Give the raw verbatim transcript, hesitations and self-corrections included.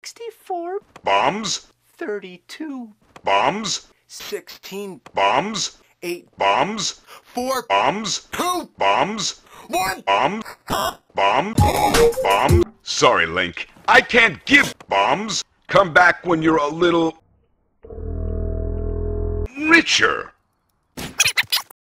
sixty-four, Bombs. thirty-two, Bombs. sixteen, Bombs. eight, Bombs. four, Bombs. two, Bombs. one. Bombs. Bomb. Bomb. Sorry, Link. I can't give bombs. Come back when you're a little richer.